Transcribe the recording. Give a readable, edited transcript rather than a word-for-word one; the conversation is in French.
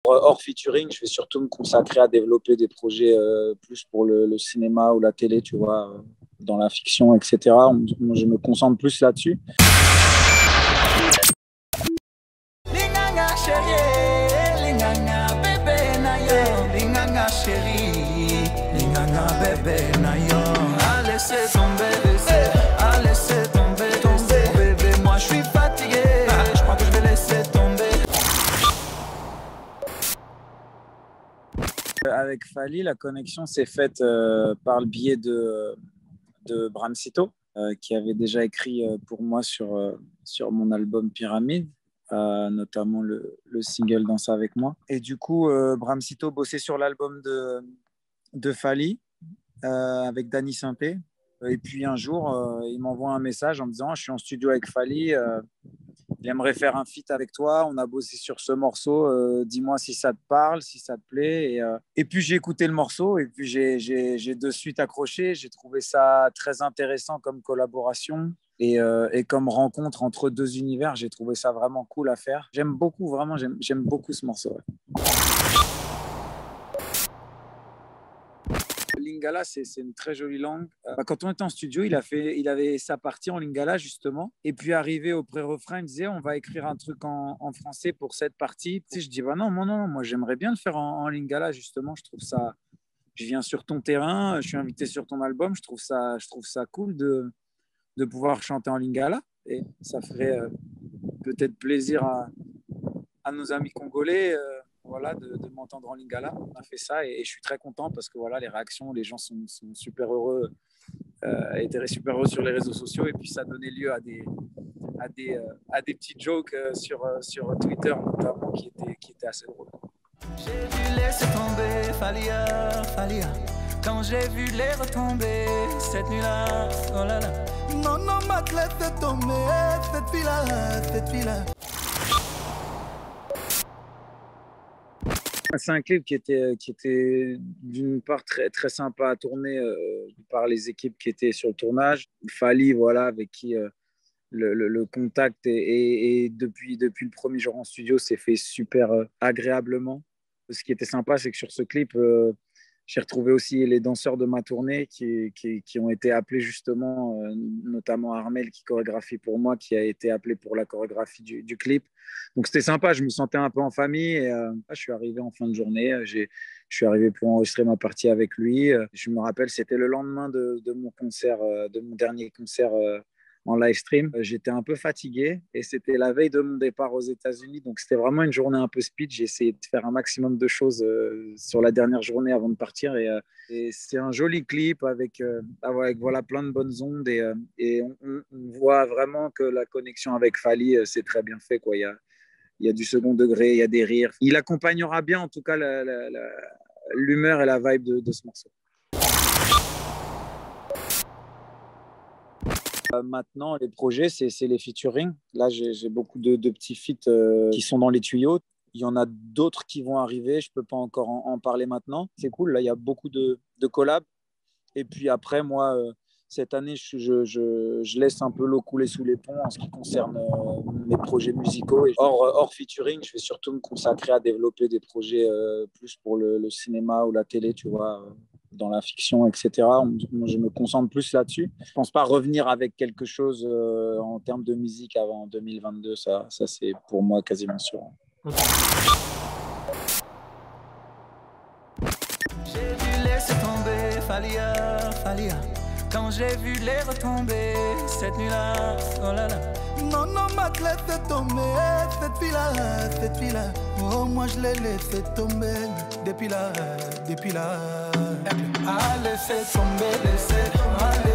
Hors featuring, je vais surtout me consacrer à développer des projets plus pour le cinéma ou la télé, tu vois, dans la fiction, etc. Moi, je me concentre plus là-dessus. Linganga chérie, linganga bébé nayo, linganga chérie, linganga bébé nayo. A laisser tomber, a laisser tomber, bébé. Moi je suis fatigué, je crois que je vais laisser tomber. Avec Fally, la connexion s'est faite par le biais de Bramsito, qui avait déjà écrit pour moi sur mon album Pyramide. Notamment le single Danse avec moi. Et du coup, Bramsito bossait sur l'album de Fally avec Danny Sainté. Et puis un jour, il m'envoie un message en me disant « Je suis en studio avec Fally, il aimerait faire un feat avec toi, on a bossé sur ce morceau, dis-moi si ça te parle, si ça te plaît. » Et puis j'ai écouté le morceau et puis j'ai de suite accroché. J'ai trouvé ça très intéressant comme collaboration. Et comme rencontre entre deux univers, j'ai trouvé ça vraiment cool à faire. J'aime beaucoup, vraiment, j'aime beaucoup ce morceau. Ouais. Lingala, c'est une très jolie langue. Quand on était en studio, il avait sa partie en lingala, justement. Et puis, arrivé au pré-refrain, il me disait, on va écrire un truc en français pour cette partie. Tu sais, je dis, bah non, moi, j'aimerais bien le faire en lingala, justement. Je trouve ça... Je viens sur ton terrain, je suis invité sur ton album. Je trouve ça cool de pouvoir chanter en lingala, et ça ferait peut-être plaisir à nos amis congolais voilà, de m'entendre en lingala. On a fait ça et je suis très content parce que voilà, les réactions, les gens sont super heureux, étaient super heureux sur les réseaux sociaux, et puis ça donnait lieu à des petits jokes sur Twitter notamment qui étaient assez drôles. J'ai vu laisser tomber Falia. Quand j'ai vu les retomber cette nuit-là, oh là là. Non, ma clé fait tomber, cette fille-là. C'est un clip qui était d'une part très, très sympa à tourner par les équipes qui étaient sur le tournage. Fally, voilà, avec qui le contact et depuis le premier jour en studio s'est fait super agréablement. Ce qui était sympa, c'est que sur ce clip, j'ai retrouvé aussi les danseurs de ma tournée qui ont été appelés justement, notamment Armel qui chorégraphie pour moi, qui a été appelé pour la chorégraphie du clip. Donc c'était sympa, je me sentais un peu en famille. Et, je suis arrivé en fin de journée, je suis arrivé pour enregistrer ma partie avec lui. Je me rappelle, c'était le lendemain de mon concert, de mon dernier concert en live stream. J'étais un peu fatigué et c'était la veille de mon départ aux États-Unis. Donc, c'était vraiment une journée un peu speed. J'ai essayé de faire un maximum de choses sur la dernière journée avant de partir. Et c'est un joli clip avec voilà, plein de bonnes ondes. Et on voit vraiment que la connexion avec Fally, c'est très bien fait, quoi. Il y a du second degré, il y a des rires. Il accompagnera bien, en tout cas, l'humeur et la vibe de ce morceau. Maintenant, les projets, c'est les featuring. Là, j'ai beaucoup de petits feats qui sont dans les tuyaux. Il y en a d'autres qui vont arriver. Je ne peux pas encore en parler maintenant. C'est cool. Là, il y a beaucoup de collabs. Et puis après, moi, cette année, je laisse un peu l'eau couler sous les ponts en ce qui concerne mes projets musicaux. Et hors featuring, je vais surtout me consacrer à développer des projets plus pour le cinéma ou la télé, tu vois, dans la fiction, etc. Je me concentre plus là-dessus. Je ne pense pas revenir avec quelque chose en termes de musique avant 2022. Ça c'est pour moi quasiment sûr. J'ai vu laisser tomber Falia. Quand j'ai vu les retomber cette nuit-là, oh là là. Non, ma clé fait tomber cette fille-là. Oh, moi je l'ai laissé tomber depuis là. Allez, fais tomber, laissez tomber.